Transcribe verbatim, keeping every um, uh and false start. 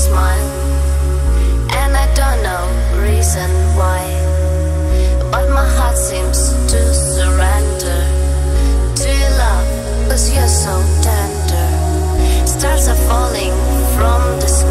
smile, and I don't know reason why, but my heart seems to surrender to your love, 'cause you're so tender. Stars are falling from the sky.